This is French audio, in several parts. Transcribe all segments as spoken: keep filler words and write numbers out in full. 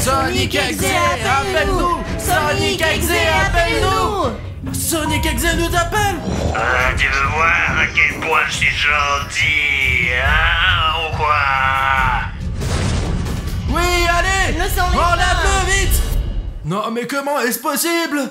Sonic Exe, appelle-nous! Sonic Exe, appelle-nous! Sonic Exe nous appelle! Ah, tu veux voir à quel point je suis gentil, hein, ou quoi? Oui, allez! Le sang On n'est l'appelle vite! Non, mais comment est-ce possible?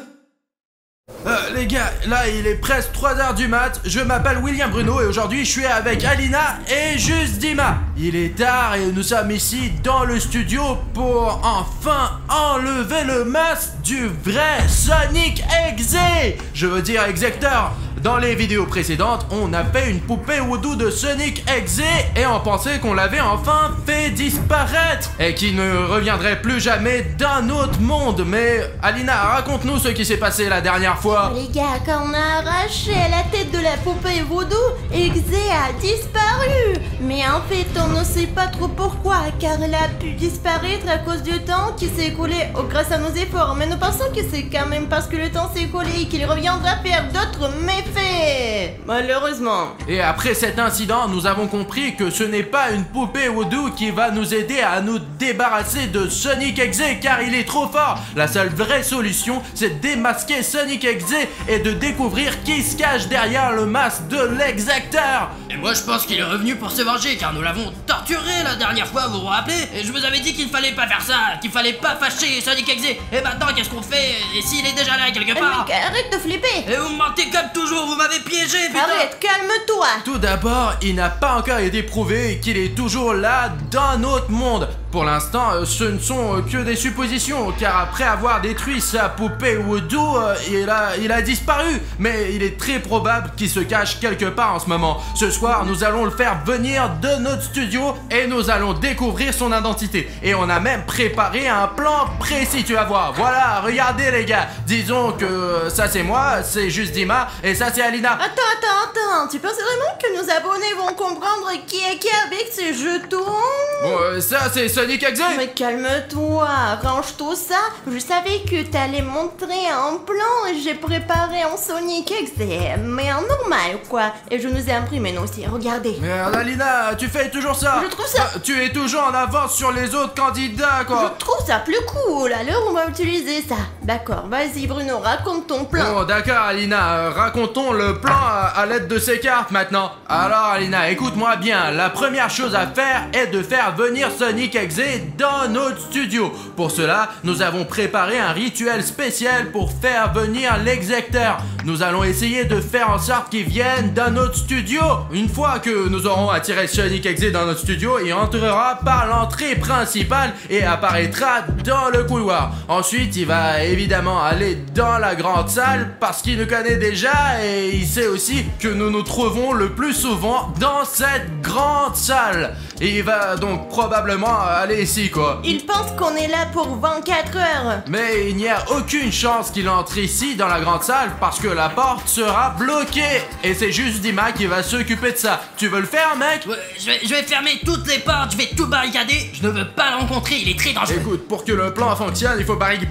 Euh, les gars, là il est presque trois heures du mat, je m'appelle William Bruno et aujourd'hui je suis avec Alina et Juste Dima. Il est tard et nous sommes ici dans le studio pour enfin enlever le masque du vrai Sonic Exe. Je veux dire Exector. Dans les vidéos précédentes, on a fait une poupée Voodoo de Sonic Exe et on pensait qu'on l'avait enfin fait disparaître et qu'il ne reviendrait plus jamais d'un autre monde. Mais Alina, raconte-nous ce qui s'est passé la dernière fois. Les gars, quand on a arraché la tête de la poupée Voodoo, Exe a disparu. Mais en fait, on ne sait pas trop pourquoi, car elle a pu disparaître à cause du temps qui s'est écoulé oh, grâce à nos efforts. Mais nous pensons que c'est quand même parce que le temps s'est écoulé et qu'il reviendra faire d'autres méfaits. Malheureusement. Et après cet incident, nous avons compris que ce n'est pas une poupée Voodoo qui va nous aider à nous débarrasser de Sonic Exe car il est trop fort. La seule vraie solution, c'est de démasquer Sonic Exe et de découvrir qui se cache derrière le masque de l'Exector. Et moi je pense qu'il est revenu pour se venger car nous l'avons torturé la dernière fois, vous vous rappelez? Et je vous avais dit qu'il fallait pas faire ça, qu'il fallait pas fâcher Sonic Exe. Et maintenant qu'est-ce qu'on fait? Et s'il est déjà là quelque part? Mec, arrête de flipper. Et vous mentez comme toujours, vous m'avez piégé, putain. Arrête, calme-toi. Tout d'abord, il n'a pas encore été prouvé qu'il est toujours là d'un autre monde. Pour l'instant, ce ne sont que des suppositions, car après avoir détruit sa poupée Voodoo, il a, il a disparu. Mais il est très probable qu'il se cache quelque part en ce moment. Ce soir, nous allons le faire venir de notre studio et nous allons découvrir son identité. Et on a même préparé un plan précis, tu vas voir. Voilà, regardez les gars. Disons que ça c'est moi, c'est Juste Dima, et ça c'est Alina. Attends, attends, attends. Tu penses vraiment que nos abonnés vont comprendre qui est qui avec ces jetons? Bon, euh, ça c'est Sonic Exe. Mais calme-toi, range tout ça. Je savais que t'allais montrer un plan et j'ai préparé en Sonic Exe, mais en normal quoi. Et je nous ai imprimé nous aussi, regardez. Merde Alina, tu fais toujours ça. Je trouve ça- Ah, tu es toujours en avance sur les autres candidats quoi. Je trouve ça plus cool, alors on va utiliser ça. D'accord, vas-y Bruno, raconte ton plan. Bon d'accord Alina, euh, racontons le plan à, à l'aide de ces cartes maintenant. Alors Alina, écoute-moi bien, la première chose à faire est de faire venir Sonic Exe dans notre studio. Pour cela, nous avons préparé un rituel spécial pour faire venir l'Exector. Nous allons essayer de faire en sorte qu'il vienne dans notre studio. Une fois que nous aurons attiré Sonic Exe dans notre studio, il entrera par l'entrée principale et apparaîtra dans le couloir. Ensuite, il va évidemment aller dans la grande salle parce qu'il nous connaît déjà et il sait aussi que nous nous trouvons le plus souvent dans cette grande salle. Et il va donc probablement aller ici quoi. Il pense qu'on est là pour vingt-quatre heures. Mais il n'y a aucune chance qu'il entre ici dans la grande salle parce que la porte sera bloquée. Et c'est juste Dima qui va s'occuper de ça. Tu veux le faire mec? Ouais, je, vais, je vais fermer toutes les portes, je vais tout barricader. Je ne veux pas le rencontrer, il est très dangereux. Écoute, pour que le plan fonctionne, il faut barricader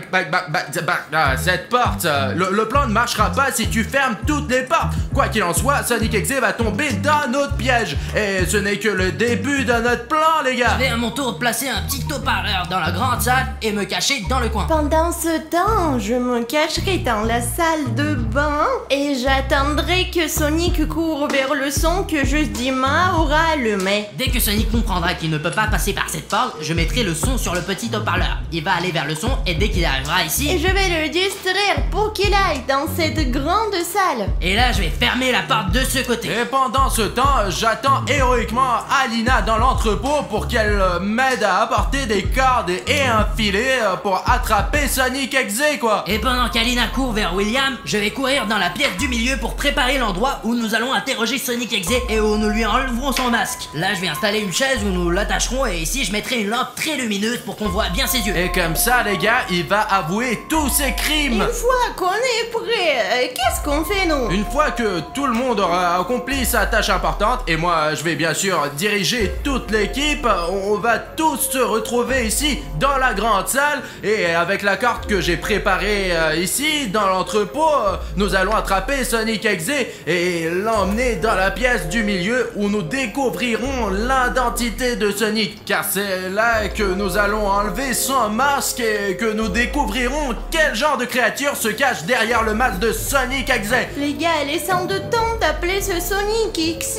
cette porte. Le, le plan ne marchera pas si tu fermes toutes les portes. Quoi qu'il en soit, Sonic Exe va tomber dans notre piège. Et ce n'est que le début de notre plan, les gars. Je vais à mon tour placer un petit haut-parleur dans la grande salle et me cacher dans le coin. Pendant ce temps, je me cacherai dans la salle de bain et j'attendrai que Sonic court vers le son que Juste Dima aura allumé. Dès que Sonic comprendra qu'il ne peut pas passer par cette porte, je mettrai le son sur le petit haut-parleur. Il va aller vers le son et dès qu'il arrivera ici... Et je vais le distraire pour qu'il aille dans cette grande salle. Et là, je vais fermer la porte de ce côté. Et pendant ce temps, j'attends héroïquement Alina dans l'entrepôt pour qu'elle euh, m'aide à apporter des cordes et un filet euh, pour attraper Sonic Exe, quoi. Et pendant qu'Alina court vers William, je vais courir dans la pièce du milieu pour préparer l'endroit où nous allons interroger Sonic Exe et où nous lui enleverons son masque. Là, je vais installer une chaise où nous l'attacherons et ici, je mettrai une lampe très lumineuse pour qu'on voit bien ses yeux. Et comme ça, les gars, il va avouer tous ses crimes. Une fois qu'on est prêt, euh, qu'est-ce qu'on fait nous? Une fois que tout le monde aura accompli sa tâche importante, et moi je vais bien sûr diriger toute l'équipe, on va va tous se retrouver ici dans la grande salle et avec la carte que j'ai préparée euh, ici dans l'entrepôt, euh, nous allons attraper Sonic X et l'emmener dans la pièce du milieu où nous découvrirons l'identité de Sonic, car c'est là que nous allons enlever son masque et que nous découvrirons quel genre de créature se cache derrière le masque de Sonic X. Les gars, il est sans de temps d'appeler ce Sonic X.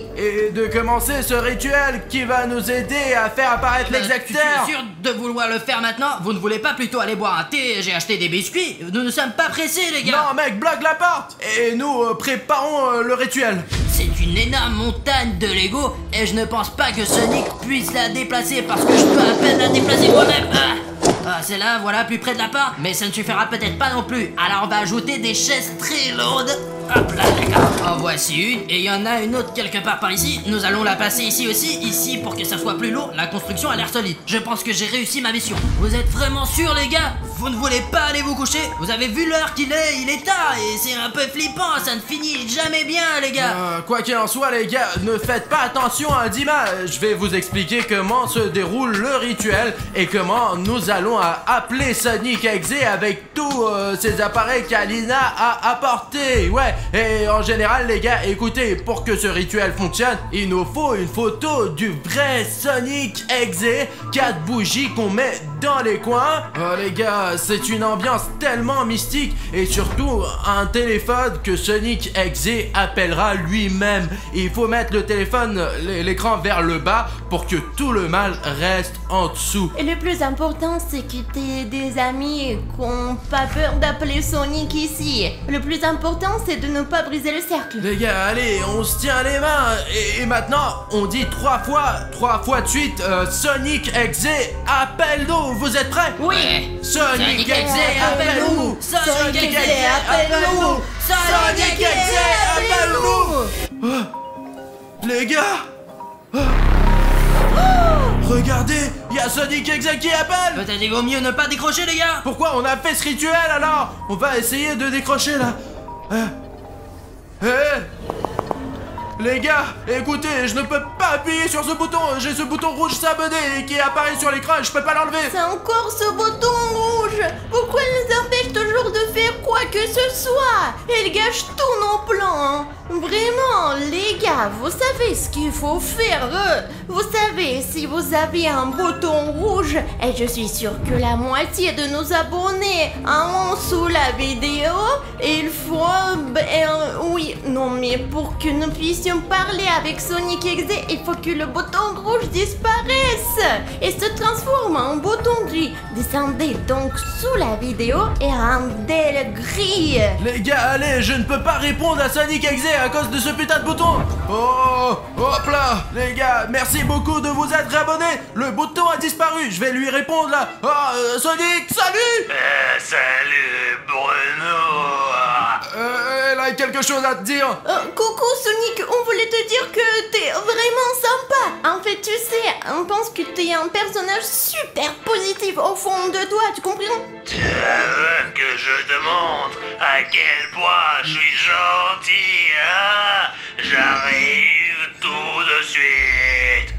Et de commencer ce rituel qui va nous aider à faire apparaître Euh, l'exacteur. Tu es sûr de vouloir le faire maintenant? Vous ne voulez pas plutôt aller boire un thé? J'ai acheté des biscuits. Nous ne sommes pas pressés, les gars. Non mec, bloque la porte. Et nous euh, préparons euh, le rituel. C'est une énorme montagne de Lego et je ne pense pas que Sonic puisse la déplacer parce que je peux à peine la déplacer moi-même. Ah, ah c'est là, voilà, plus près de la porte. Mais ça ne suffira peut-être pas non plus. Alors on va ajouter des chaises très lourdes. Hop là, d'accord. En voici une et il y en a une autre quelque part par ici. Nous allons la passer ici aussi, ici pour que ça soit plus lourd. La construction a l'air solide. Je pense que j'ai réussi ma mission. Vous êtes vraiment sûrs, les gars? Vous ne voulez pas aller vous coucher? Vous avez vu l'heure qu'il est? Il est tard et c'est un peu flippant. Ça ne finit jamais bien, les gars. Euh, quoi qu'il en soit, les gars, ne faites pas attention à Dima. Je vais vous expliquer comment se déroule le rituel et comment nous allons euh, appeler Sonic X avec tous euh, ces appareils qu'Alina a apportés. Ouais, et en général, les gars, écoutez, pour que ce rituel fonctionne, il nous faut une photo du vrai Sonic X, quatre bougies qu'on met dans les coins. Oh, les gars, c'est une ambiance tellement mystique et surtout un téléphone que Sonic X appellera lui-même. Il faut mettre le téléphone, l'écran vers le bas pour que tout le mal reste en dessous. Et le plus important, c'est que t'aies des amis qui n'ont pas peur d'appeler Sonic ici. Le plus important, c'est de ne pas briser le cercle. Les gars, allez, on se tient les mains et, et maintenant, on dit trois fois, trois fois de suite, euh, Sonic X, appelle-nous. Vous êtes prêts? Oui. Sonic X, appelle-nous. Sonic X, appelle-nous. Sonic X, appelle-nous. Oh, les gars, oh. Regardez, il y a Sonic X qui appelle. Peut-être il vaut mieux ne pas décrocher, les gars. Pourquoi on a fait ce rituel alors? On va essayer de décrocher là. Hein? Eh, les gars, écoutez, je ne peux pas appuyer sur ce bouton. J'ai ce bouton rouge s'abonner qui apparaît sur l'écran et je peux pas l'enlever. C'est encore ce bouton rouge. Pourquoi ils nous empêchent toujours de faire quoi que ce soit? Ils gâchent tous nos plans. Vraiment, les gars, vous savez ce qu'il faut faire. Vous savez, si vous avez un bouton rouge, et je suis sûre que la moitié de nos abonnés en sous la vidéo, il faut... Euh, oui, non, mais pour que nous puissions parler avec Sonic X, il faut que le bouton rouge disparaisse et se transforme en bouton gris. Descendez donc sous la vidéo et rendez-le gris. Les gars, allez, je ne peux pas répondre à Sonic X à cause de ce putain de bouton. Oh, hop là, les gars, merci beaucoup de vous être abonnés. Le bouton a disparu, je vais lui répondre là. Oh, euh, Sonic, salut. Euh, salut, Bruno. Euh, elle a quelque chose à te dire. Euh, coucou Sonic, on voulait te dire que t'es vraiment sympa. En fait, tu sais, on pense que t'es un personnage super positif au fond de toi, tu comprends? Tu veux que je te montre à quel point je suis gentil, hein? J'arrive tout de suite.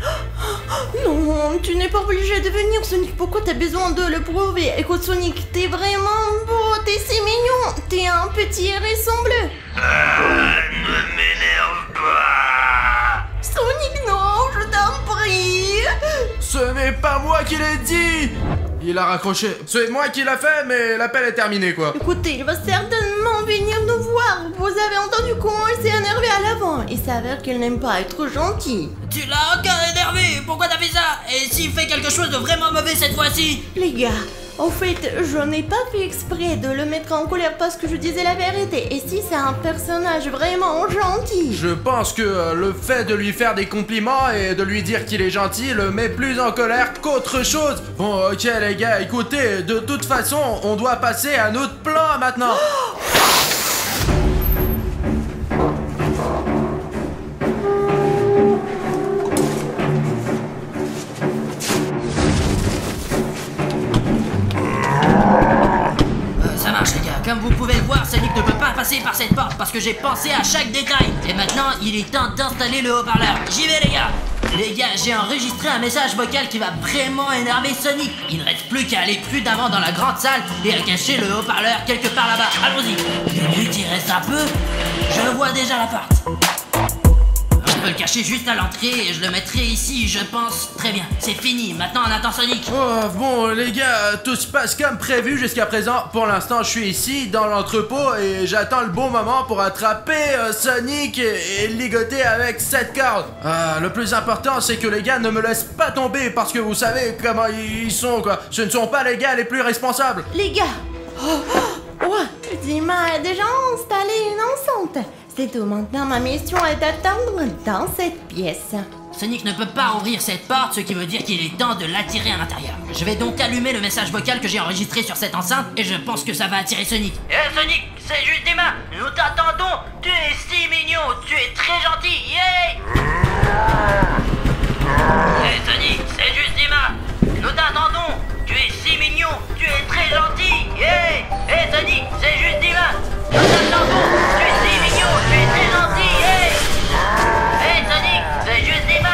Non, tu n'es pas obligé de venir, Sonic. Pourquoi t'as besoin de le prouver? Écoute, Sonic, t'es vraiment beau, t'es si mignon. T'es un petit hérisson bleu. Ah, ne m'énerve pas. Sonic, non, je t'en prie. Ce n'est pas moi qui l'ai dit. Il a raccroché. C'est moi qui l'a fait, mais l'appel est terminé, quoi. Écoutez, il va certainement venir nous voir. Vous avez entendu comment il s'est énervé à l'avant. Il s'avère qu'il n'aime pas être gentil. Tu l'as encore énervé. Pourquoi t'as fait ça? Et s'il fait quelque chose de vraiment mauvais cette fois-ci? Les gars, en fait, je n'ai pas fait exprès de le mettre en colère parce que je disais la vérité. Et si c'est un personnage vraiment gentil? Je pense que euh, le fait de lui faire des compliments et de lui dire qu'il est gentil le met plus en colère qu'autre chose. Bon, ok les gars, écoutez, de toute façon, on doit passer à notre plan maintenant. Comme vous pouvez le voir, Sonic ne peut pas passer par cette porte parce que j'ai pensé à chaque détail. Et maintenant, il est temps d'installer le haut-parleur. J'y vais, les gars. Les gars, j'ai enregistré un message vocal qui va vraiment énerver Sonic. Il ne reste plus qu'à aller plus d'avant dans la grande salle et à cacher le haut-parleur quelque part là-bas. Allons-y. Minute, il reste un peu. Je vois déjà la porte. Je peux le cacher juste à l'entrée et je le mettrai ici, je pense. Très bien, c'est fini. Maintenant, on attend Sonic. Oh, bon, les gars, tout se passe comme prévu jusqu'à présent. Pour l'instant, je suis ici, dans l'entrepôt, et j'attends le bon moment pour attraper euh, Sonic et, et ligoter avec cette corde. Ah, le plus important, c'est que les gars ne me laissent pas tomber, parce que vous savez comment ils sont, quoi. Ce ne sont pas les gars les plus responsables. Les gars. Oh, oh, ouais, Dima a déjà installé une enceinte. C'est tout, maintenant ma mission est d'attendre dans cette pièce. Sonic ne peut pas ouvrir cette porte, ce qui veut dire qu'il est temps de l'attirer à l'intérieur. Je vais donc allumer le message vocal que j'ai enregistré sur cette enceinte et je pense que ça va attirer Sonic. Eh hey Sonic, c'est juste Dima, nous t'attendons. Tu es si mignon, tu es très gentil, yay. Eh hey Sonic, c'est juste Dima, nous t'attendons. Tu es si mignon, tu es très gentil, yay. Eh hey Sonic, c'est juste Dima, nous t'attendons. Tu es si mignon, tu es très gentil, yay. Eh hey Sonic, c'est juste Dima.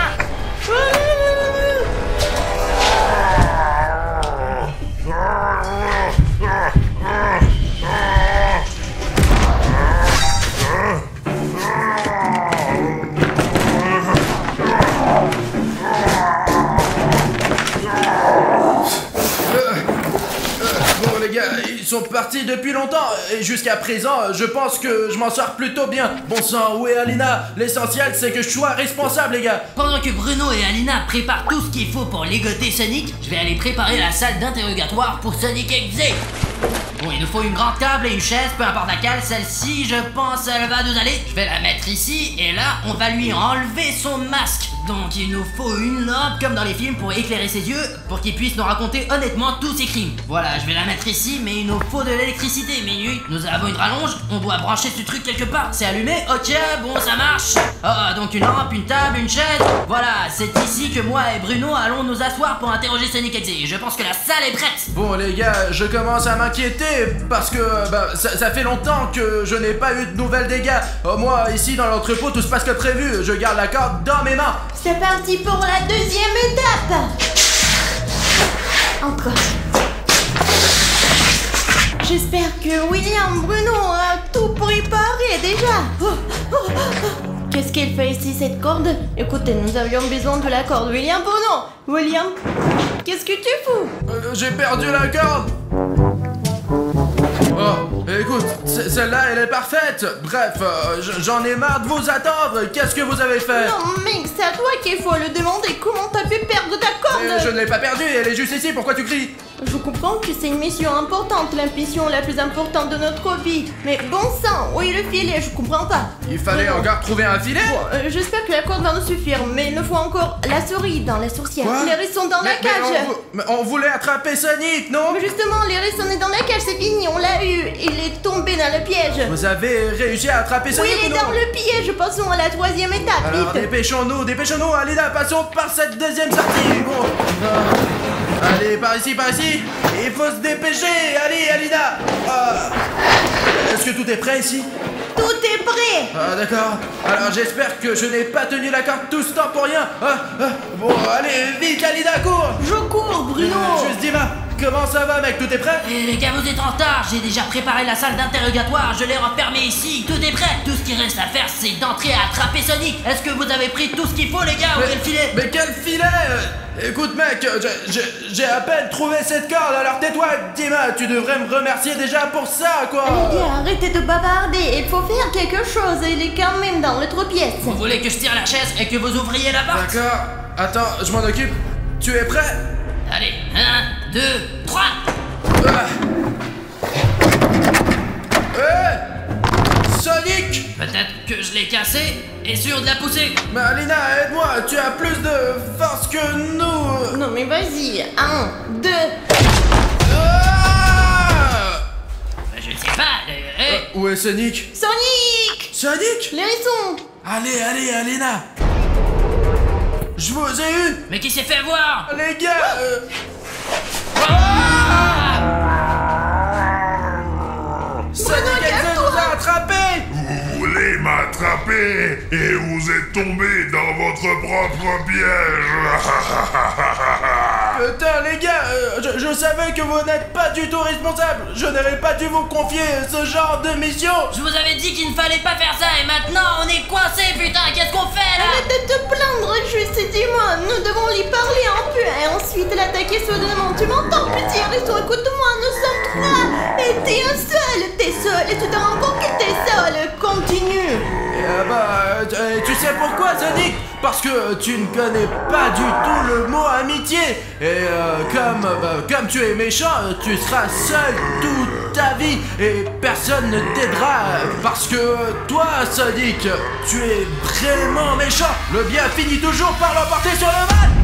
Ils sont partis depuis longtemps et jusqu'à présent, je pense que je m'en sors plutôt bien. Bon sang, où est Alina? L'essentiel, c'est que je sois responsable, les gars. Pendant que Bruno et Alina préparent tout ce qu'il faut pour ligoter Sonic, je vais aller préparer la salle d'interrogatoire pour Sonic Exe. Bon, il nous faut une grande table et une chaise, peu importe laquelle. Celle-ci, je pense, elle va nous aller. Je vais la mettre ici et là, on va lui enlever son masque. Donc il nous faut une lampe comme dans les films pour éclairer ses yeux, pour qu'il puisse nous raconter honnêtement tous ses crimes. Voilà, je vais la mettre ici, mais il nous faut de l'électricité. Minute, nous avons une rallonge, on doit brancher ce truc quelque part. C'est allumé, ok, bon ça marche. Ah, donc une lampe, une table, une chaise. Voilà, c'est ici que moi et Bruno allons nous asseoir pour interroger Sonic Exe. Je pense que la salle est prête. Bon les gars, je commence à m'inquiéter parce que bah, ça, ça fait longtemps que je n'ai pas eu de nouvelles des gars. Euh, moi, ici dans l'entrepôt, tout se passe comme prévu. Je garde la corde dans mes mains. C'est parti pour la deuxième étape. Encore. J'espère que William Bruno a tout préparé déjà. Oh, oh, oh. Qu'est-ce qu'elle fait ici, cette corde? Écoutez, nous avions besoin de la corde. William Bruno. William, qu'est-ce que tu fous? euh, J'ai perdu la corde. Oh, écoute, celle-là, elle est parfaite. Bref, euh, j'en ai marre de vous attendre. Qu'est-ce que vous avez fait? Non, mec, c'est à toi qu'il faut le demander. Comment t'as pu perdre ta corde? Mais je ne l'ai pas perdue, elle est juste ici. Pourquoi tu cries? Je comprends que c'est une mission importante, la mission la plus importante de notre vie. Mais bon sang, où est le filet? Je comprends pas. Il fallait Non. encore trouver un filet? Bon, euh, j'espère que la corde va nous suffire, mais il nous faut encore la souris dans la sourcière. Quoi? Les risques sont dans mais, la cage. Mais on, vou- mais on voulait attraper Sonic, non? Mais justement, les risques sont dans la cage, c'est fini, on l'a eu. Il est tombé dans le piège. Vous avez réussi à attraper Oui, Sonic il est ou non? dans le piège. Passons à la troisième étape, Alors vite. dépêchons-nous, dépêchons-nous, allez là, passons par cette deuxième sortie. Bon. Ah. Allez, par ici, par ici. Il faut se dépêcher. Allez, Alina. Ah. Est-ce que tout est prêt ici? Tout est prêt. Ah d'accord. Alors j'espère que je n'ai pas tenu la corde tout ce temps pour rien. Ah, ah. Bon, allez, vite, Alina, cours. Je cours, Bruno. Euh, juste Dima, comment ça va, mec? Tout est prêt? Et les gars, vous êtes en retard, j'ai déjà préparé la salle d'interrogatoire, je l'ai refermée ici, tout est prêt. Tout ce qui reste à faire, c'est d'entrer à attraper Sonic. Est-ce que vous avez pris tout ce qu'il faut, les gars? Ouvrez le filet. Mais quel filet? euh, Écoute mec, j'ai- j'ai- j'ai à peine trouvé cette corde, alors tais-toi Dima, tu devrais me remercier déjà pour ça quoi. Les gars, arrêtez de bavarder. Il faut faire quelque chose. Il est quand même dans l'autre pièce. Vous voulez que je tire la chaise et que vous ouvriez la porte? D'accord, attends, je m'en occupe. Tu es prêt? Allez, un, deux, trois. Ah. Hé Sonic! Peut-être que je l'ai cassé et sûr de la pousser. Mais Alina, aide-moi, tu as plus de force que nous. Non mais vas-y. Un, deux. Ah. Je ne sais pas, euh, hey. Euh, Où est Sonic? Sonic! Sonic? Les hérissons! Allez, allez, Alina! Je vous ai eu! Mais qui s'est fait voir? Les gars! euh, Sonic Exe nous a attrapés! Vous voulez m'attraper? et vous êtes tombé dans votre propre piège. Putain les gars, euh, je, je savais que vous n'êtes pas du tout responsable. Je n'aurais pas dû vous confier ce genre de mission. Je vous avais dit qu'il ne fallait pas faire ça et maintenant on est coincé, putain, qu'est-ce qu'on fait là? Arrête de te plaindre, juste dis-moi, nous devons lui parler un peu et ensuite l'attaquer soudainement. Tu m'entends, petit hérisson? Écoute-moi, nous sommes trois et t'es un seul, t'es seul et tu te rends compte que t'es seul. Continue. Et, euh, bah, euh, tu sais pourquoi, Sonic? Parce que tu ne connais pas du tout le mot amitié. Et euh, comme, euh, comme tu es méchant, tu seras seul toute ta vie et personne ne t'aidera. Parce que toi, Sonic, tu es vraiment méchant. Le bien finit toujours par l'emporter sur le mal.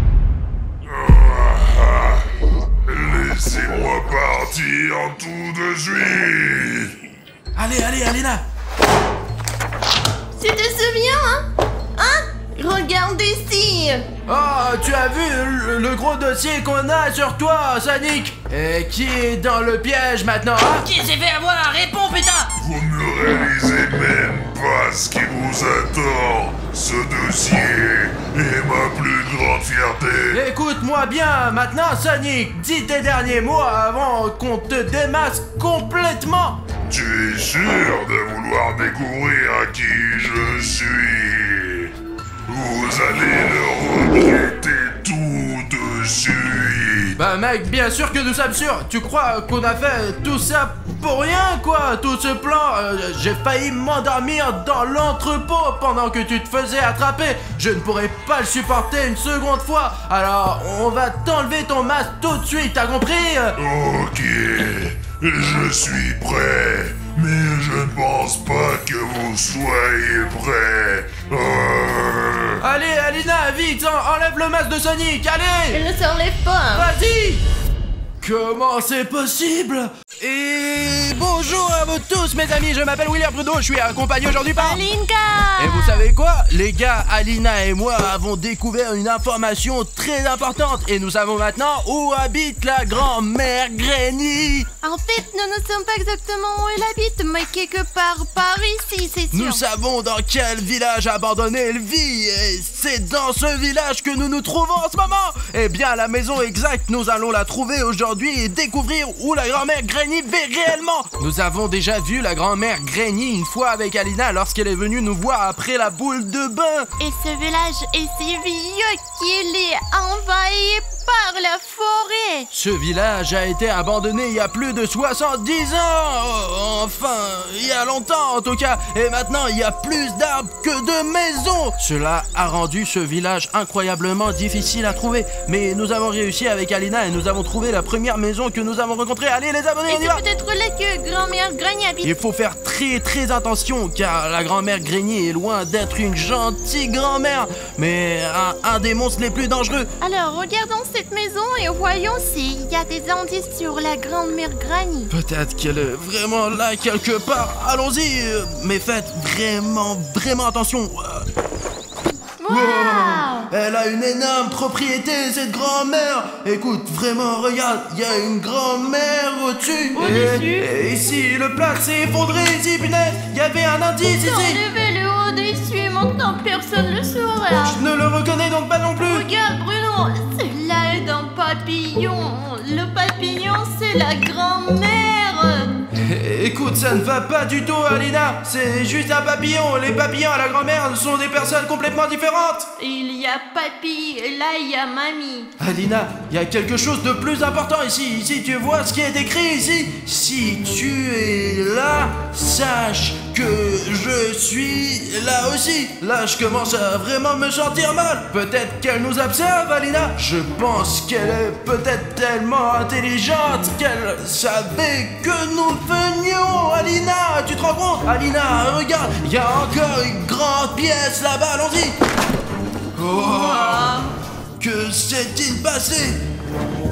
Laissez-moi partir tout de suite. Allez, allez, Alina. Tu te souviens, hein? Hein? Regarde ici. Oh, tu as vu le, le gros dossier qu'on a sur toi, Sonic? Et qui est dans le piège maintenant, hein? Qui s'est fait avoir? Réponds, putain! Vous ne réalisez même pas ce qui vous attend. Ce dossier est ma plus grande fierté. Écoute-moi bien, maintenant, Sonic, dis tes derniers mots avant qu'on te démasque complètement. Tu es sûr de vouloir découvrir qui je suis? Vous allez le regretter tout de suite. Bah mec, bien sûr que nous sommes sûrs. Tu crois qu'on a fait tout ça pour rien, quoi? Tout ce plan, euh, j'ai failli m'endormir dans l'entrepôt pendant que tu te faisais attraper. Je ne pourrais pas le supporter une seconde fois. Alors, on va t'enlever ton masque tout de suite, t'as compris? Ok, je suis prêt, mais je ne pense pas que vous soyez prêts. Euh... Allez, Alina, vite, en- enlève le masque de Sonic, allez! Elle ne s'enlève pas. Vas-y! Comment c'est possible? Et bonjour à vous tous mes amis, je m'appelle William Trudeau, je suis accompagné aujourd'hui par... Alinka. Et vous savez quoi? Les gars, Alina et moi avons découvert une information très importante et nous savons maintenant où habite la grand-mère Granny. En fait, nous ne sommes pas exactement où elle habite, mais quelque part par ici, c'est sûr. Nous savons dans quel village abandonné elle vit et c'est dans ce village que nous nous trouvons en ce moment. Eh bien, la maison exacte, nous allons la trouver aujourd'hui et découvrir où la grand-mère Granny vit réellement. Nous avons déjà vu la grand-mère Granny une fois avec Alina lorsqu'elle est venue nous voir après la boule de bain. Et ce village est si vieux qu'il est envahi par la forêt. Ce village a été abandonné il y a plus de soixante-dix ans. Enfin, il y a longtemps en tout cas. Et maintenant, il y a plus d'arbres que de maisons. Cela a rendu ce village incroyablement difficile à trouver. Mais nous avons réussi avec Alina et nous avons trouvé la première maison que nous avons rencontrée. Allez les abonnés, Et on y va. c'est peut-être là que grand-mère Granny habite. Il faut faire très très attention car la grand-mère Granny est loin d'être une gentille grand-mère, mais un, un des monstres les plus dangereux. Alors, regardons cette maison et voyons s'il y a des indices sur la grand-mère Granny. Peut-être qu'elle est vraiment là quelque part. Allons-y, euh, mais faites vraiment, vraiment attention. Waouh! Elle a une énorme propriété, cette grand-mère. Écoute, vraiment, regarde, il y a une grand-mère au-dessus. Au-dessus? Et, et ici, le plat s'est effondré, ici, punaise. Il y avait un indice ici. Enlevez le haut dessus et maintenant personne ne le saura. Je ne le reconnais donc pas non plus. Regarde Bruno, cela est un papillon. Le papillon, c'est la grand-mère. É- Écoute, ça ne va pas du tout, Alina. C'est juste un papillon. Les papillons à la grand-mère sont des personnes complètement différentes. Il y a papy et là il y a mamie. Alina, il y a quelque chose de plus important ici. Ici, tu vois ce qui est écrit ici. Si tu es là, sache que je suis là aussi. Là, je commence à vraiment me sentir mal. Peut-être qu'elle nous observe, Alina. Je pense qu'elle est peut-être tellement intelligente qu'elle savait que nous venions. Alina, tu te rends compte? Alina, regarde, il y a encore une grande pièce là-bas. Allons-y. Oh, que s'est-il passé?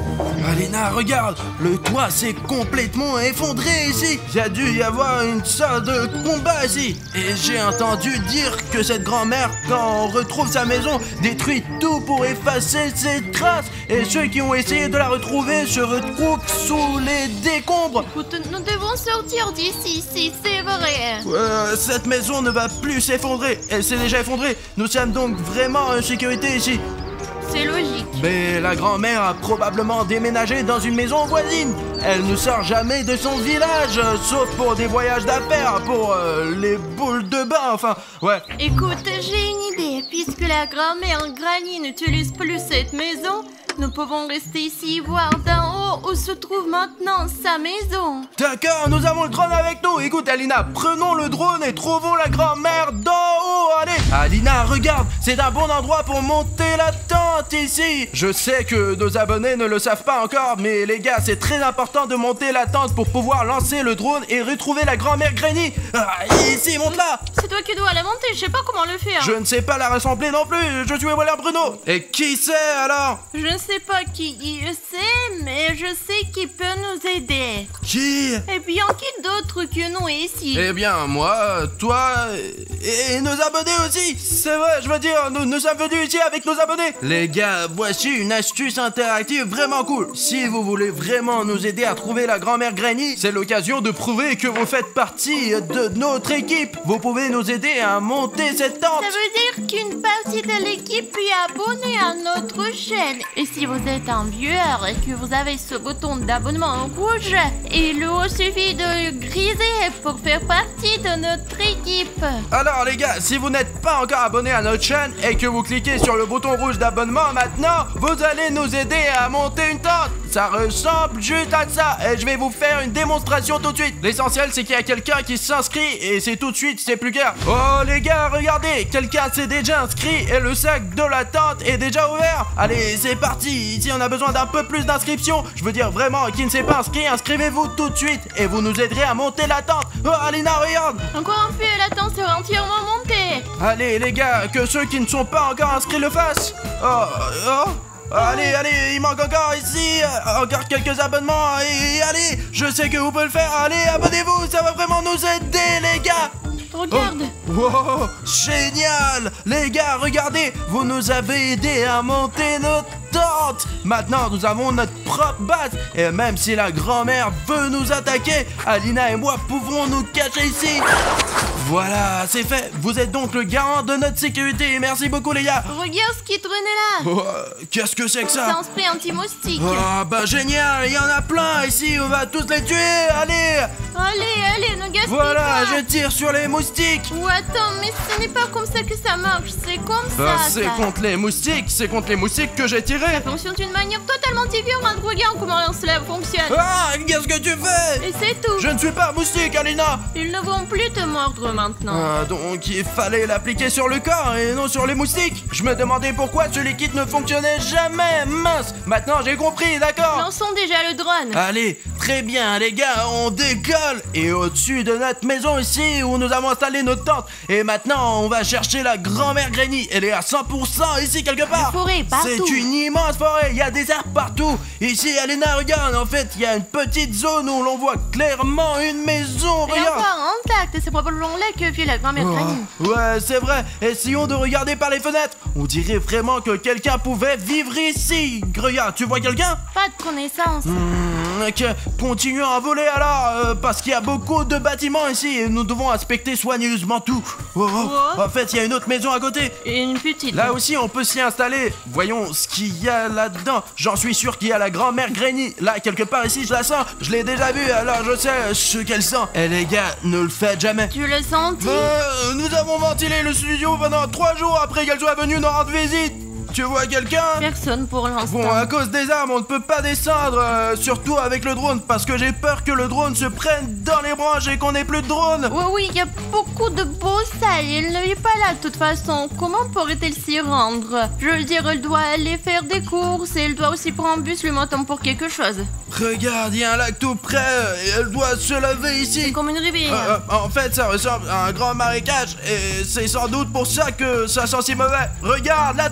Alina, regarde, le toit s'est complètement effondré ici. Il y a dû y avoir une sorte de combat ici. Et j'ai entendu dire que cette grand-mère, quand on retrouve sa maison, détruit tout pour effacer ses traces. Et ceux qui ont essayé de la retrouver se retrouvent sous les décombres. Écoute, nous devons sortir d'ici, si c'est vrai. Euh, cette maison ne va plus s'effondrer. Elle s'est déjà effondrée. Nous sommes donc vraiment en sécurité ici. C'est logique. Mais la grand-mère a probablement déménagé dans une maison voisine. Elle ne sort jamais de son village, euh, sauf pour des voyages d'affaires, pour euh, les boules de bain, enfin, ouais. Écoute, j'ai une idée. Puisque la grand-mère Granny n'utilise plus cette maison, nous pouvons rester ici voir d'en haut où se trouve maintenant sa maison. D'accord, nous avons le drone avec nous. Écoute, Alina, prenons le drone et trouvons la grand-mère d'en haut. Allez, Alina, regarde, c'est un bon endroit pour monter la tente ici. Je sais que nos abonnés ne le savent pas encore, mais les gars, c'est très important de monter la tente pour pouvoir lancer le drone et retrouver la grand-mère Granny. Ah, ici, monte-la. C'est toi qui dois la monter, je sais pas comment le faire. Je ne sais pas la rassembler non plus. Je suis Waller Bruno. Et qui c'est alors? Je ne sais pas qui il sait, mais je sais qui peut nous aider. Qui? Et bien, qui d'autre que nous ici? Eh bien, moi, toi et, et nos abonnés aussi. C'est vrai, je veux dire, nous, nous sommes venus ici avec nos abonnés. Les gars, voici une astuce interactive vraiment cool. Si vous voulez vraiment nous aider à trouver la grand-mère Granny, c'est l'occasion de prouver que vous faites partie de notre équipe. Vous pouvez nous aider à monter cette tente. Ça veut dire qu'une partie de l'équipe est abonnée à notre chaîne. Et si vous êtes un viewer et que vous avez ce bouton d'abonnement rouge, il vous suffit de griser pour faire partie de notre équipe. Alors les gars, si vous n'êtes pas encore abonné à notre chaîne et que vous cliquez sur le bouton rouge d'abonnement maintenant, vous allez nous aider à monter une tente. Ça ressemble juste à ça et je vais vous faire une démonstration tout de suite. L'essentiel c'est qu'il y a quelqu'un qui s'inscrit et c'est tout de suite, c'est plus clair. Oh les gars, regardez, quelqu'un s'est déjà inscrit et le sac de la tente est déjà ouvert. Allez, c'est parti. Ici on a besoin d'un peu plus d'inscriptions. Je veux dire vraiment, qui ne s'est pas inscrit, inscrivez-vous tout de suite et vous nous aiderez à monter la tente. Oh Alina, regarde. Encore un peu et la tente sera entièrement montée. Allez les gars, que ceux qui ne sont pas encore inscrits le fassent. Oh, oh. Allez, allez, il manque encore ici, euh, encore quelques abonnements, et, et allez, je sais que vous pouvez le faire, allez, abonnez-vous, ça va vraiment nous aider, les gars. Regarde. Oh, oh, génial. Les gars, regardez, vous nous avez aidé à monter notre tente. Maintenant, nous avons notre propre base, et même si la grand-mère veut nous attaquer, Alina et moi pouvons nous cacher ici. Voilà, c'est fait. Vous êtes donc le garant de notre sécurité. Merci beaucoup, les gars. Regarde ce qui traînait là. Oh, qu'est-ce que c'est que C'est ça? un spray anti-moustique. Oh, bah génial, il y en a plein ici. On va tous les tuer. Allez. Allez, allez, ne gaspille Voilà, pas. je tire sur les moustiques. Ou attends, mais ce n'est pas comme ça que ça marche. C'est comme Bah, ça. c'est ça. contre les moustiques. C'est contre les moustiques que j'ai tiré. Ça fonctionne d'une manière totalement différente. Regarde comment cela fonctionne. Ah, qu'est-ce que tu fais? Et c'est tout. Je ne suis pas moustique, Alina. Ils ne vont plus te mordre maintenant. Ah, donc il fallait l'appliquer sur le corps et non sur les moustiques. Je me demandais pourquoi ce liquide ne fonctionnait jamais. Mince, maintenant j'ai compris, d'accord. Lançons déjà le drone. Allez, très bien les gars, on décolle. Et au-dessus de notre maison ici où nous avons installé notre tente. Et maintenant on va chercher la grand-mère Granny. Elle est à cent pour cent ici quelque part. Une forêt partout. C'est une immense forêt, il y a des arbres partout. Ici Alina, regarde, en fait il y a une petite zone où l'on voit clairement une maison. Et Regarde. encore intact. C'est probablement là que vit la grand-mère Granny. Oh, ouais, c'est vrai. Essayons de regarder par les fenêtres. On dirait vraiment que quelqu'un pouvait vivre ici. Regarde, tu vois quelqu'un? Pas de connaissance. Hmm, ok, continuons à voler alors, euh, parce qu'il y a beaucoup de bâtiments ici et nous devons inspecter soigneusement tout. Oh, oh. Oh. En fait, il y a une autre maison à côté. Et une petite. Là aussi, on peut s'y installer. Voyons ce qu'il y a là-dedans. J'en suis sûr qu'il y a la grand-mère Granny. Là, quelque part ici, je la sens. Je l'ai déjà vue, alors je sais ce qu'elle sent. Et les gars, ne le faites jamais. Tu le senti? Euh, nous avons ventilé le studio pendant trois jours après qu'elle soit venue nous rendre visite. Tu vois quelqu'un? Personne pour l'instant. Bon, à cause des armes, on ne peut pas descendre, euh, surtout avec le drone, parce que j'ai peur que le drone se prenne dans les branches et qu'on n'ait plus de drone. Oui, oui, il y a beaucoup de beaux salles. Il ne est pas là de toute façon. Comment pourrait-elle s'y rendre? Je veux dire, elle doit aller faire des courses et elle doit aussi prendre un bus le matin pour quelque chose. Regarde, il y a un lac tout près et elle doit se lever ici. C'est comme une rivière. Euh, euh, en fait, ça ressemble à un grand marécage et c'est sans doute pour ça que ça sent si mauvais. Regarde la tour,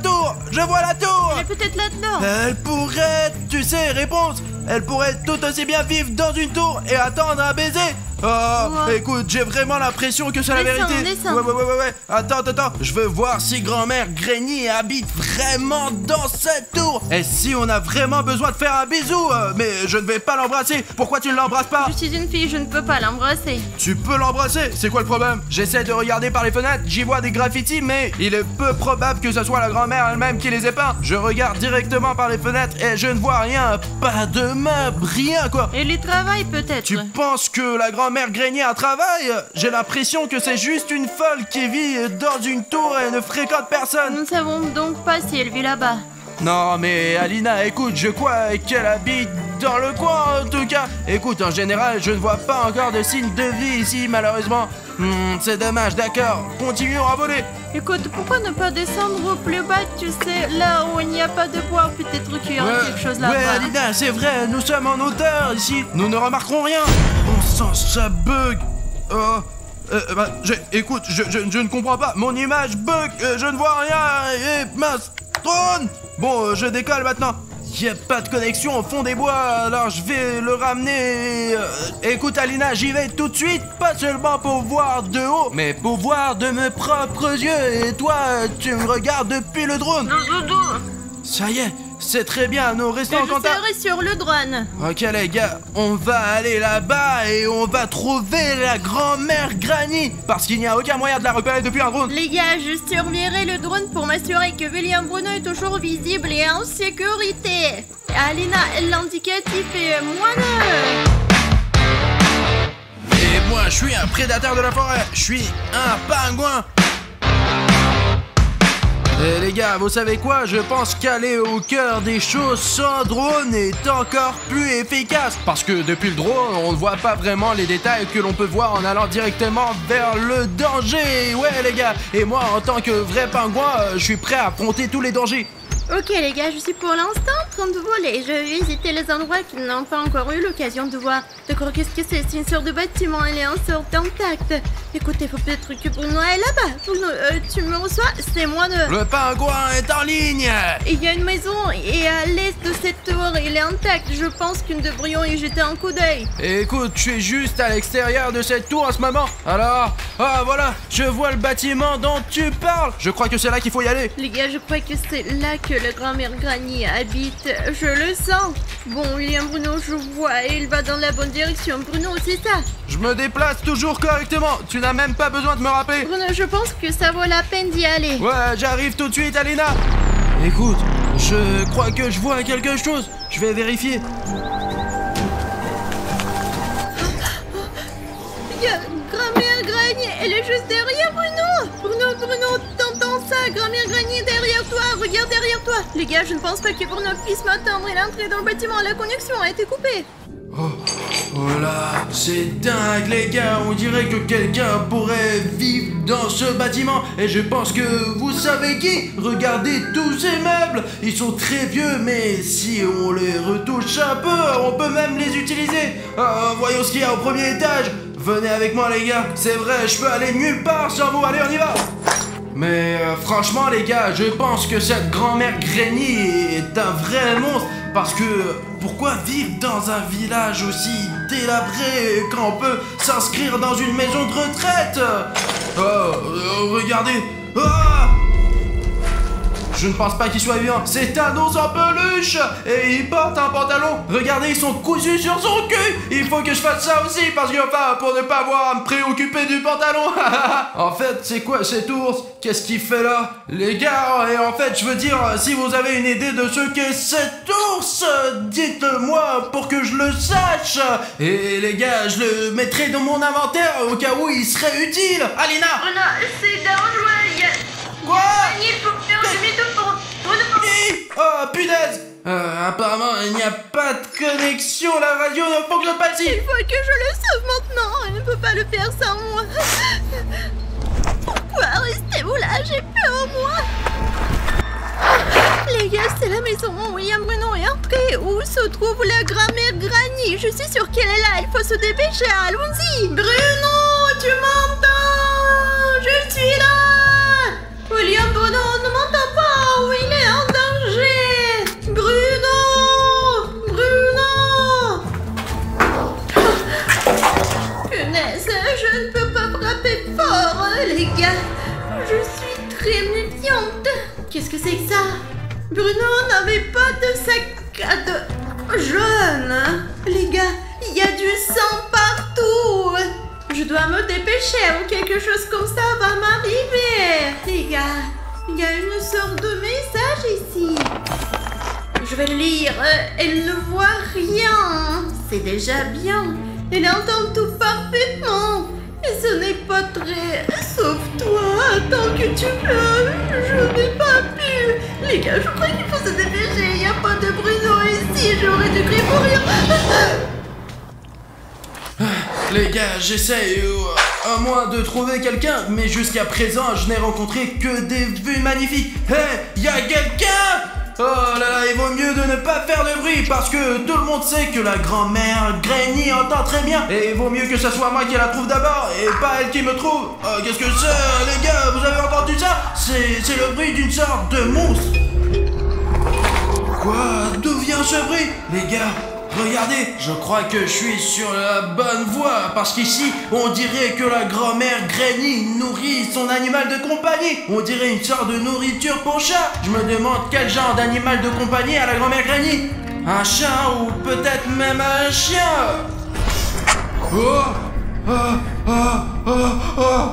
Je vois la tour. Elle est peut-être là-dedans. Elle pourrait, tu sais, réponse. Elle pourrait tout aussi bien vivre dans une tour et attendre un baiser. Oh, Ouais. écoute, j'ai vraiment l'impression que c'est la Descends, vérité. descends. Ouais, ouais, ouais, ouais, ouais. Attends, attends, attends. Je veux voir si grand-mère Granny habite vraiment dans cette tour. Et si on a vraiment besoin de faire un bisou, euh, mais je ne vais pas l'embrasser. Pourquoi tu ne l'embrasses pas? Je suis une fille, je ne peux pas l'embrasser. Tu peux l'embrasser, c'est quoi le problème? J'essaie de regarder par les fenêtres, j'y vois des graffitis, mais il est peu probable que ce soit la grand-mère elle-même qui les ait peints. Je regarde directement par les fenêtres et je ne vois rien, pas de meubles, rien quoi. Elle y travaille peut-être. Tu penses que la grand-mère Grenier a travail? J'ai l'impression que c'est juste une folle qui vit dans une tour et ne fréquente personne. Nous ne savons donc pas si elle vit là-bas. Non mais Alina, écoute, je crois qu'elle habite dans le coin en tout cas. Écoute, en général, je ne vois pas encore de signes de vie ici malheureusement. Hmm, c'est dommage, d'accord. Continuons à voler. Écoute, pourquoi ne pas descendre au plus bas, tu sais, là où il n'y a pas de bois, peut-être qu'il y aura quelque chose là-bas. ouais, Alina, c'est vrai, nous sommes en hauteur ici. Nous ne remarquerons rien. Bon sang, ça bug. Oh. Euh, bah, je- écoute, je, je, je ne comprends pas. Mon image bug, euh, je ne vois rien. Et mince, drone. Bon, euh, je décolle maintenant. Y a pas de connexion au fond des bois, alors je vais le ramener. Euh, écoute Alina, j'y vais tout de suite, pas seulement pour voir de haut, mais pour voir de mes propres yeux. Et toi, tu me regardes depuis le drone. Ça y est, c'est très bien, nous restons en Je contact. serai sur le drone. Ok les gars, on va aller là-bas et on va trouver la grand-mère Granny, parce qu'il n'y a aucun moyen de la repérer depuis un drone. Les gars, je surveillerai le drone pour m'assurer que William Bruno est toujours visible et en sécurité. Alina, l'indicatif est moineux. Et moi, je suis un prédateur de la forêt, je suis un pingouin. Et les gars, vous savez quoi? Je pense qu'aller au cœur des choses sans drone est encore plus efficace. Parce que depuis le drone, on ne voit pas vraiment les détails que l'on peut voir en allant directement vers le danger. Ouais les gars, et moi en tant que vrai pingouin, euh, je suis prêt à affronter tous les dangers. Ok les gars, je suis pour l'instant en train de voler. Je vais visiter les endroits qu'ils n'ont pas encore eu l'occasion de voir. D'accord, qu'est-ce que c'est? C'est une sorte de bâtiment, elle est en sorte intacte. Écoutez, faut peut-être que Bruno est là-bas. Bruno, euh, tu me reçois? C'est moi de... Le pingouin est en ligne. Il y a une maison et à l'est de cette tour, il est intact. Je pense que nous devrions y jeter un coup d'œil. Écoute, je suis juste à l'extérieur de cette tour en ce moment. Alors, ah voilà, je vois le bâtiment dont tu parles. Je crois que c'est là qu'il faut y aller. Les gars, je crois que c'est là que la grand-mère Granny habite. Je le sens. Bon, William Bruno, je vois, et il va dans la bonne direction. Bruno, c'est ça. Je me déplace toujours correctement. Tu n'as même pas besoin de me rappeler. Bruno, je pense que ça vaut la peine d'y aller. Ouais, j'arrive tout de suite, Alina. Écoute, je crois que je vois quelque chose. Je vais vérifier. Il y a grand-mère Granny, elle est juste derrière Bruno. Bruno, Bruno, t'entends ça? Grand-mère Granny est derrière toi. Regarde derrière toi. Les gars, je ne pense pas que Bruno puisse m'attendre. Il est entré dans le bâtiment. La connexion a été coupée. Oh, oh là, c'est dingue les gars, on dirait que quelqu'un pourrait vivre dans ce bâtiment. Et je pense que vous savez qui? Regardez tous ces meubles, ils sont très vieux, mais si on les retouche un peu, on peut même les utiliser. Ah, voyons ce qu'il y a au premier étage. Venez avec moi les gars, c'est vrai, je peux aller nulle part sans vous, allez on y va. Mais euh, franchement les gars, je pense que cette grand-mère Granny est un vrai monstre. Parce que pourquoi vivre dans un village aussi délabré quand on peut s'inscrire dans une maison de retraite? Oh, euh, regardez. Oh, je ne pense pas qu'il soit vivant. C'est un ours en peluche et il porte un pantalon. Regardez, ils sont cousus sur son cul. Il faut que je fasse ça aussi parce que, enfin, pour ne pas avoir à me préoccuper du pantalon. En fait, c'est quoi cet ours? Qu'est-ce qu'il fait là? Les gars, et en fait, je veux dire, si vous avez une idée de ce qu'est cet ours, dites-moi pour que je le sache. Et les gars, je le mettrai dans mon inventaire au cas où il serait utile. Alina! Bruno, c'est dangereux. Il y a... Quoi? Il faut faire demi-tour. Bruno, Oh punaise! Euh, apparemment il n'y a pas de connexion, la radio ne fonctionne pas ici! Il faut que je le sauve maintenant. Elle ne peut pas le faire sans moi. Pourquoi restez-vous là? J'ai peur, moi. Les gars, c'est la maison où William Bruno est entré. Où se trouve la grand-mère Granny? Je suis sûre qu'elle est là. Il faut se dépêcher. Allons-y. Bruno, tu m'entends? Je suis là. William Bruno ne m'entend pas. Où il est en que c'est que ça? Bruno n'avait pas de sac à dos jaune. Les gars, il y a du sang partout. Je dois me dépêcher ou quelque chose comme ça va m'arriver. Les gars, il y a une sorte de message ici. Je vais le lire. Elle ne voit rien. C'est déjà bien. Elle entend tout parfaitement. Et ce n'est pas très... Sauve-toi, tant que tu peux. Je n'ai pas pu. Les gars, je crois qu'il faut se dépêcher. Il n'y a pas de Bruno ici. J'aurais dû crier pour rien. Les gars, j'essaye euh, à moi de trouver quelqu'un, mais jusqu'à présent, je n'ai rencontré que des vues magnifiques. Hé, hey, y'a quelqu'un? Oh là là, il vaut mieux de ne pas faire de bruit parce que tout le monde sait que la grand-mère Granny entend très bien. Et il vaut mieux que ce soit moi qui la trouve d'abord et pas elle qui me trouve. Oh, qu'est-ce que c'est, les gars? Vous avez entendu ça? C'est c'est le bruit d'une sorte de monstre. Quoi? D'où vient ce bruit? Les gars, regardez, je crois que je suis sur la bonne voie parce qu'ici, on dirait que la grand-mère Granny nourrit son animal de compagnie. On dirait une sorte de nourriture pour chat. Je me demande quel genre d'animal de compagnie a la grand-mère Granny. Un chat ou peut-être même un chien. Oh, oh, oh, oh, oh.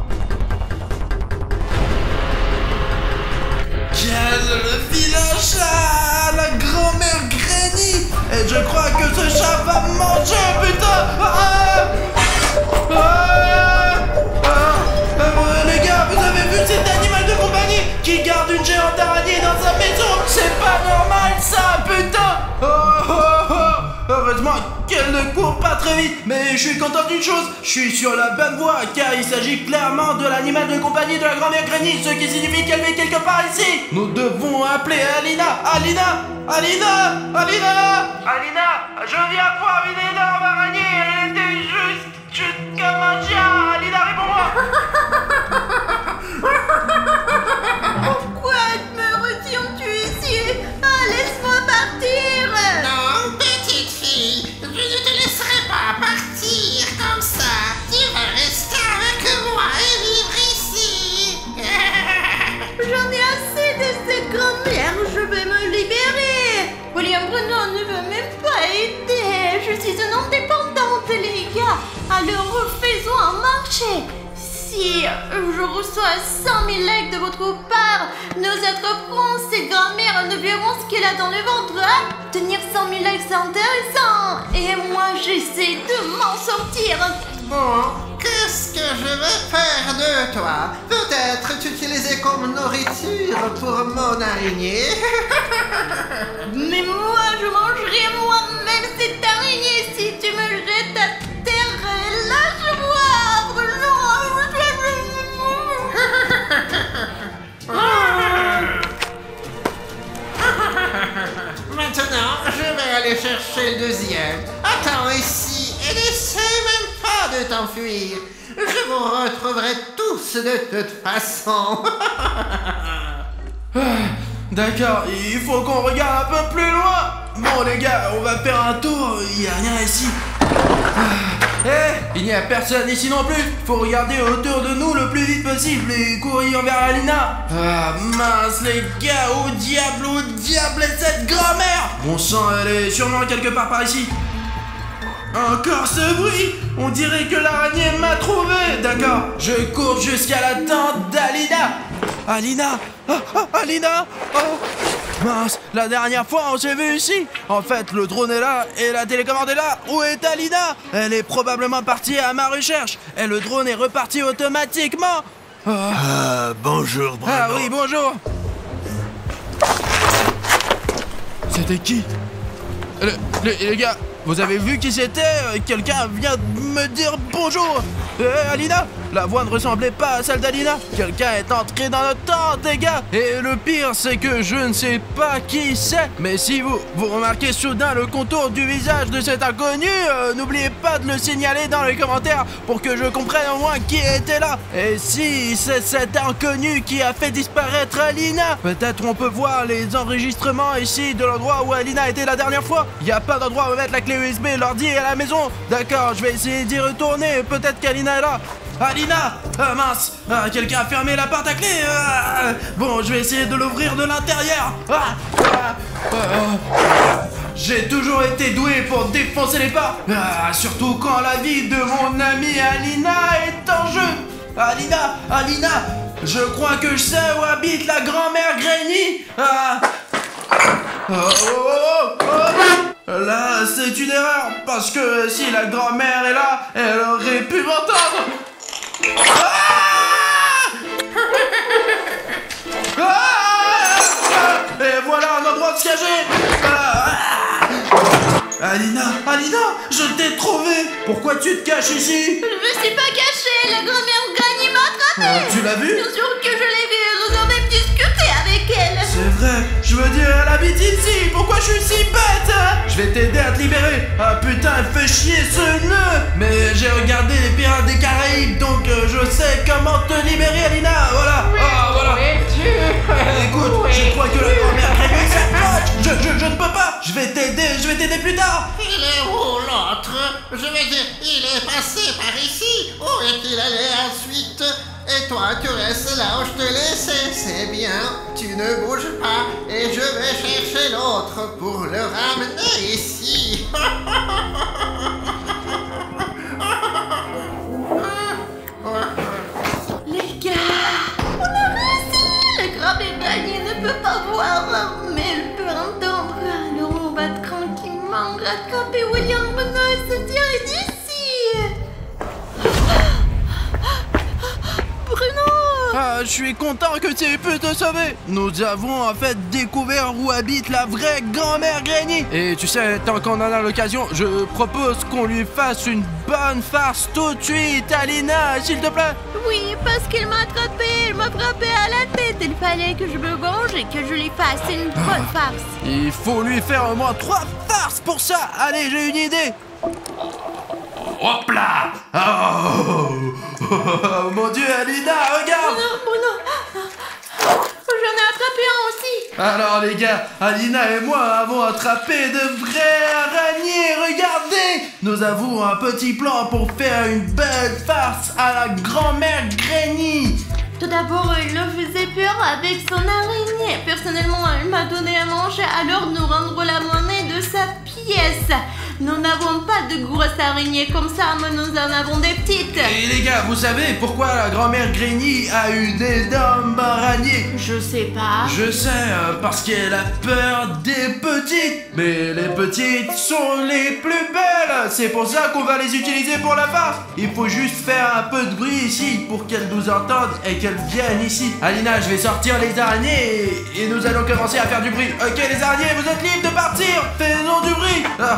Quel vilain chat, la grand-mère Granny. Et je crois que ce chat va me manger, putain. Ah, ah, ah, ah, les gars, vous avez vu cet animal de compagnie qui garde une géante araignée dans sa maison? C'est pas normal ça, putain. Oh, oh, oh. Heureusement qu'elle ne court pas très vite. Mais je suis content d'une chose, je suis sur la bonne voie, car il s'agit clairement de l'animal de compagnie de la grand-mère Granny, ce qui signifie qu'elle vit quelque part ici. Nous devons appeler Alina. Alina, Alina, Alina. Alina, je viens voir une énorme araignée. Elle était juste, juste comme un chien. Alina, réponds-moi. Pourquoi me retiens-tu ici? Ah, laisse-moi partir. Non, petite fille, je ne te laisserai pas partir comme ça. Tu vas rester avec moi et vivre ici. J'en ai assez de cette grand-mère. Je vais me libérer. William Bruno ne veut même pas aider. Je suis une indépendante, les gars. Alors faisons un marché. Si je reçois cent mille likes de votre part, nous attraperons cette grand-mère, nous verrons ce qu'elle a dans le ventre. Hein? Tenir cent mille likes, c'est intéressant. Et moi, j'essaie de m'en sortir. Bon, qu'est-ce que je vais faire de toi? Peut-être t'utiliser comme nourriture pour mon araignée. Mais moi, je mangerai moi-même cette araignée si tu me jettes à terre. Lâche-moi, Bruno. Maintenant, je vais aller chercher le deuxième. Attends ici et n'essaie même pas de t'enfuir. Je vous retrouverai tous de toute façon. D'accord, il faut qu'on regarde un peu plus loin. Bon les gars, on va faire un tour, il n'y a rien ici. Eh, hey, il n'y a personne ici non plus. Faut regarder autour de nous le plus vite possible et courir vers Alina. Ah mince les gars, au diable, au diable est cette grand-mère. Bon sang, elle est sûrement quelque part par ici. Encore ce bruit. On dirait que l'araignée m'a trouvé. D'accord, je cours jusqu'à la tente d'Alina. Alina, ah, ah, Alina. Oh mince, la dernière fois on s'est vu ici. En fait, le drone est là et la télécommande est là. Où est Alina? Elle est probablement partie à ma recherche. Et le drone est reparti automatiquement. Oh. Ah, bonjour, Bruno. Ah oui, bonjour. C'était qui? Le- le- Les gars, vous avez vu qui c'était? Quelqu'un vient de me dire bonjour. Eh, Alina? La voix ne ressemblait pas à celle d'Alina. Quelqu'un est entré dans notre tente, les gars. Et le pire, c'est que je ne sais pas qui c'est. Mais si vous, vous remarquez soudain le contour du visage de cet inconnu, euh, n'oubliez pas de le signaler dans les commentaires pour que je comprenne au moins qui était là. Et si c'est cet inconnu qui a fait disparaître Alina, peut-être on peut voir les enregistrements ici de l'endroit où Alina était la dernière fois. Il n'y a pas d'endroit où mettre la clé U S B, l'ordi est à la maison. D'accord, je vais essayer d'y retourner. Peut-être qu'Alina est là. Alina! Euh, mince! Euh, Quelqu'un a fermé la porte à clé! euh, Bon, je vais essayer de l'ouvrir de l'intérieur! Ah, ah, ah. J'ai toujours été doué pour défoncer les portes! Ah, surtout quand la vie de mon amie Alina est en jeu! Alina! Alina! Je crois que je sais où habite la grand-mère Granny! Ah. Oh, oh, oh, oh. Là, c'est une erreur, parce que si la grand-mère est là, elle aurait pu m'entendre! Ah ah Et voilà un endroit de se cacher! Ah Alina, Alina, je t'ai trouvé! Pourquoi tu te caches ici? Je me suis pas cachée, la grand-mère Granny m'a attrapée! Ah, tu l'as vu? Bien sûr que je l'ai vue, nous avons même discuté avec elle! C'est vrai, je veux dire, elle habite ici! Pourquoi je suis si bête? Je vais t'aider à te libérer! Ah putain, elle fait chier ce nœud! Mais j'ai regardé les Pirates des Caraïbes, donc euh, je sais comment te libérer, Alina! Voilà! Ah, voilà! Écoute, je crois que la grand-mère Granny s'approche! Je, je, je ne peux pas! Je vais t'aider, je vais t'aider plus tard! Il est où l'autre? Je veux dire, il est passé par ici. Où est-il allé ensuite? Et toi, tu restes là où je te laissais. C'est bien, tu ne bouges pas. Et je vais chercher l'autre pour le ramener ici. Les gars, on a réussi! La grand-mère Granny ne peut pas voir, mais elle peut entendre. Alors on va tranquillement rattraper William Bruno et se tirer d'ici! Bruno! Ah, je suis content que tu aies pu te sauver. Nous avons en fait découvert où habite la vraie grand-mère Granny. Et tu sais, tant qu'on en a l'occasion, je propose qu'on lui fasse une bonne farce tout de suite, Alina, s'il te plaît. Oui, parce qu'elle m'a attrapé, elle m'a frappé à la tête. Il fallait que je me venge et que je lui fasse une bonne farce. Il faut lui faire au moins trois farces pour ça. Allez, j'ai une idée. Hop là! Oh, oh, oh, mon Dieu, Alina, regarde! Bruno, Bruno, j'en ai attrapé un aussi. Alors les gars, Alina et moi avons attrapé de vrais araignées, regardez! Nous avons un petit plan pour faire une belle farce à la grand-mère Granny. Tout d'abord, il le faisait peur avec son araignée. Personnellement, elle m'a donné à manger, alors nous rendrons la monnaie de sa pièce. Nous n'avons pas de grosses araignées comme ça, mais nous en avons des petites. Et les gars, vous savez pourquoi la grand-mère Granny a une énorme araignée? Je sais pas. Je sais, euh, parce qu'elle a peur des petites. Mais les petites sont les plus belles. C'est pour ça qu'on va les utiliser pour la farce. Il faut juste faire un peu de bruit ici pour qu'elles nous entendent et qu'elles viennent ici. Alina, je vais sortir les araignées et, et nous allons commencer à faire du bruit. Ok les araignées, vous êtes libres de partir. Faisons du bruit. Ah.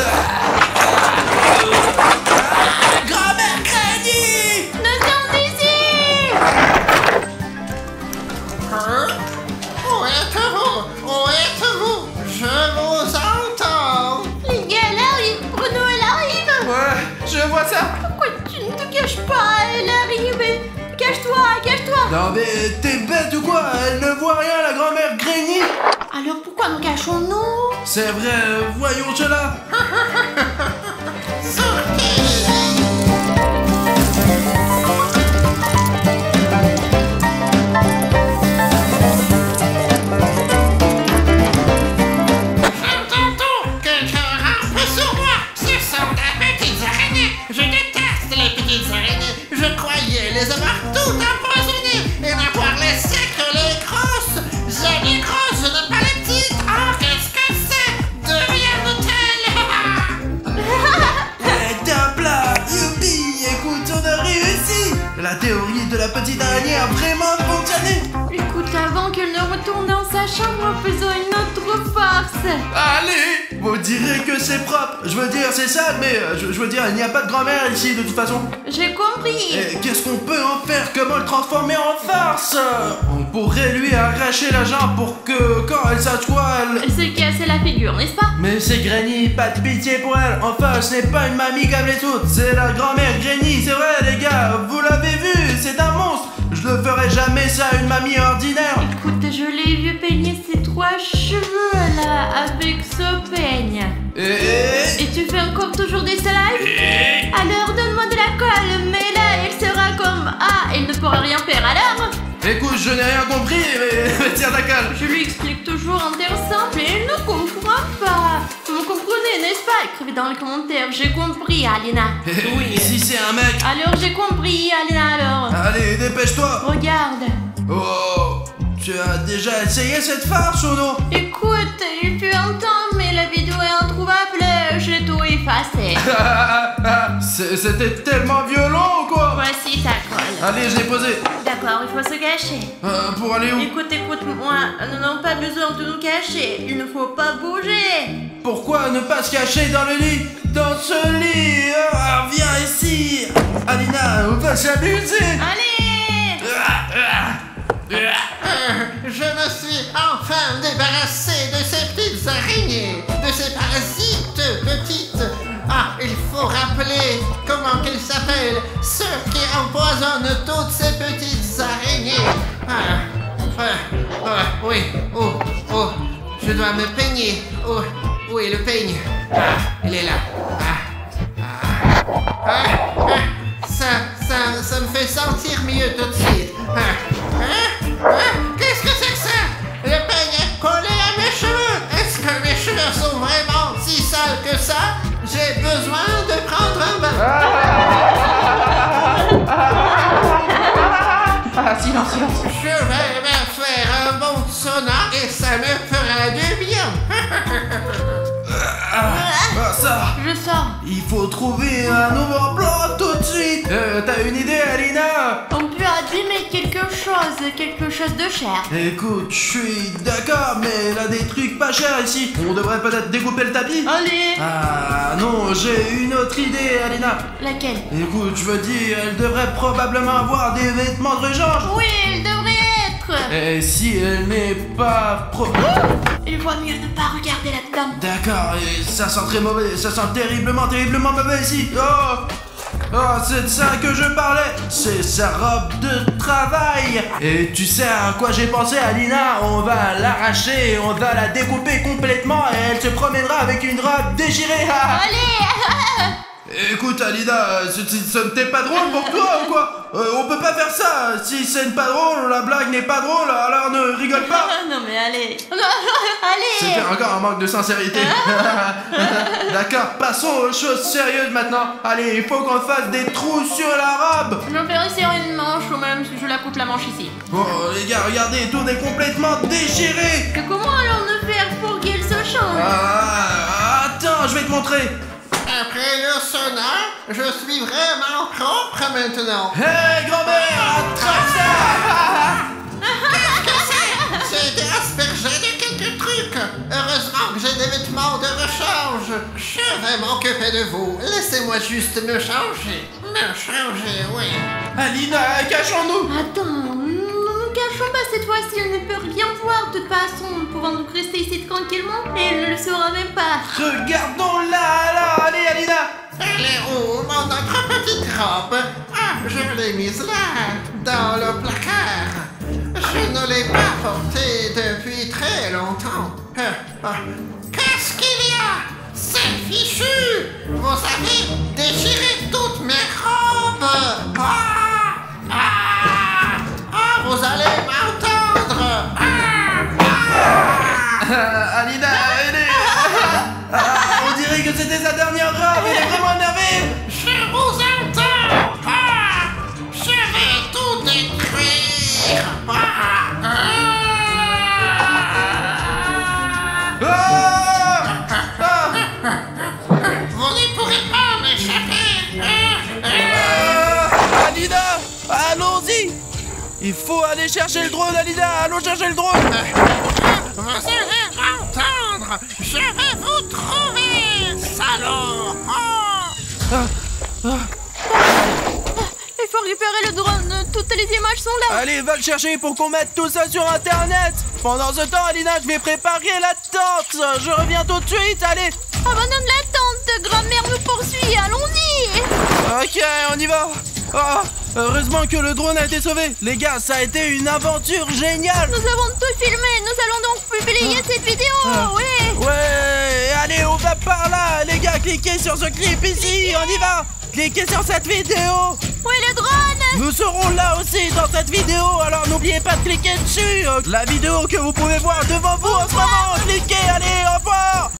Grand-mère Granny! Nous sommes ici! Hein? Où êtes-vous? Où êtes-vous? Je vous entends. Les gars, elle arrive! Bruno, elle arrive! Ouais, je vois ça. Pourquoi tu ne te caches pas? Elle arrive! Cache-toi, cache-toi! Non mais t'es bête ou quoi? Elle ne voit rien, la grand-mère Granny. Alors pourquoi nous cachons-nous? C'est vrai, voyons cela. Les avoir toutes empoisonnées et n'avoir laissé que les grosses. J'aime les grosses, je n'aime pas les petites. Oh, qu'est-ce que c'est? De rien de tel. Eh, top là, youpi, écoute, on a réussi. La théorie de la petite araignée a vraiment fonctionné. Écoute, avant qu'elle ne retourne dans sa chambre, faisons une autre farce. Allez, vous direz que c'est propre. Je veux dire, c'est ça, mais euh, je, je veux dire, il n'y a pas de grand-mère ici de toute façon. J'ai compris. Et qu'est-ce qu'on peut en faire? Comment le transformer en farce? On pourrait lui arracher la jambe pour que quand elle s'assoit, elle... Elle s'est cassée la figure, n'est-ce pas? Mais c'est Granny, pas de pitié pour elle. Enfin, ce n'est pas une mamie comme les autres. C'est la grand-mère Granny, c'est vrai les gars. Vous l'avez vu, c'est un monstre. Je ne ferai jamais ça à une mamie ordinaire. Écoute, je l'ai vu peigner ses trois cheveux là avec ce peigne. Et... Et tu fais encore toujours des slides? Alors donne-moi de la colle, mais là elle sera pourra rien faire alors. Écoute, je n'ai rien compris, mais, mais tiens ta cale. Je lui explique toujours en termes simples et il ne comprend pas. Vous comprenez, n'est-ce pas? Écrivez dans les commentaires, j'ai compris, Alina. Oui, si c'est un mec. Alors j'ai compris, Alina, alors. Allez, dépêche-toi. Regarde. Oh, tu as déjà essayé cette farce ou non? Écoute, il fut un temps, mais la vidéo est introuvable, j'ai tout effacé. C'est- C'était tellement violent ou quoi? Voici ta colle. Allez, je l'ai posé. D'accord, il faut se cacher. Euh, pour aller où? Écoute, écoute-moi, nous n'avons pas besoin de nous cacher, il ne faut pas bouger. Pourquoi ne pas se cacher dans le lit? Dans ce lit. Ah, viens ici. Alina, on va s'amuser. Allez. Euh, je me suis enfin débarrassé de ces petites araignées, de ces parasites petites. Ah, il faut rappeler comment qu'ils s'appellent, ceux qui empoisonnent toutes ces petites araignées. Ah, ah, ah, oui, oh, oh, je dois me peigner. Oh, où est le peigne? Ah, il est là. Ah, ah, ah, ah, ça, ça, ça me fait sentir mieux tout de suite. Ah, ah, ah, qu'est-ce que c'est que ça? Le peigne est collé à mes cheveux. Est-ce que mes cheveux sont vraiment si sales que ça? J'ai besoin de prendre un bain. Ah, silence, silence. Je vais me faire un bon sauna et ça me fera du bien. Ah, ça. Je sors. Il faut trouver un nouveau plan tout de suite. Euh, t'as une idée, Alina? On peut abîmer quelque chose, quelque chose de cher. Écoute, je suis d'accord, mais là des trucs pas chers ici. On devrait peut-être découper le tapis. Allez. Ah non, j'ai une autre idée, Alina. Laquelle? Écoute, je veux dire, elle devrait probablement avoir des vêtements de rechange. Oui, il devrait être. Et si elle n'est pas pro... Il vaut mieux ne pas regarder là-dedans. D'accord, et ça sent très mauvais, ça sent terriblement, terriblement mauvais ici. Oh, oh, c'est de ça que je parlais. C'est sa robe de travail. Et tu sais à quoi j'ai pensé, Alina? On va l'arracher, on va la découper complètement et elle se promènera avec une robe déchirée. Allez. Écoute, Alina, ce, ce, ce n'était pas drôle pour toi ou quoi? euh, On peut pas faire ça. Si c'est pas drôle, la blague n'est pas drôle, alors ne rigole pas. Non mais allez. Allez. C'était encore un manque de sincérité. D'accord, passons aux choses sérieuses maintenant. Allez, il faut qu'on fasse des trous sur la robe. Je vais serrer une manche ou même si je la coupe la manche ici. Bon, les gars, regardez, tout est complètement déchiré. Que comment alors ne faire pour qu'il se change? Ah, attends, je vais te montrer. Après le sauna, je suis vraiment propre maintenant. Hé, hey, grand-mère, attrape ça. J'ai été aspergé de quelques trucs. Heureusement que j'ai des vêtements de rechange. Je vais m'occuper de vous. Laissez-moi juste me changer. Me changer, oui. Alina, cachons-nous. Attends, ne nous cachons pas cette fois-ci, on ne peut rien voir de toute façon. Nous pouvons donc rester ici tranquillement et il ne le saura même pas. Regardons-la, là, allez, Alina. Elle est où, mon autre petite robe? Ah, je l'ai mise là, dans le placard. Je ne l'ai pas portée depuis très longtemps. Euh, ah, qu'est-ce qu'il y a? C'est fichu! Vous avez déchiré toutes mes robes! Ah! Ah! Ah! Vous allez m'entendre! Ah! Ah, Alina, elle est... Ah, on dirait que c'était sa dernière robe, elle est vraiment énervée. Je vous entends! Ah! Je vais tout détruire! Ah! Ah! Ah, ah, Vous ne pourrez pas m'échapper! ah, Alina, allons-y. Il faut aller chercher le drone, Alina, allons chercher le drone. Vous allez m'entendre! Je vais vous trouver, salaud! Ah, ah. Il faut récupérer le drone, toutes les images sont là. Allez, va le chercher pour qu'on mette tout ça sur internet. Pendant ce temps, Alina, je vais préparer la tente. Je reviens tout de suite, allez. Abandonne la tente, grand-mère nous poursuit, allons-y. Ok, on y va. Oh, heureusement que le drone a été sauvé. Les gars, ça a été une aventure géniale. Nous avons tout filmé, nous allons donc publier cette vidéo, Ah. oui. Ouais, allez, on va par là. Les gars, cliquez. cliquez sur ce clip ici, on y va. Cliquez sur cette vidéo. Oui, le drone. Nous serons là aussi dans cette vidéo, alors n'oubliez pas de cliquer dessus. La vidéo que vous pouvez voir devant vous en ce moment. Cliquez, allez, au revoir.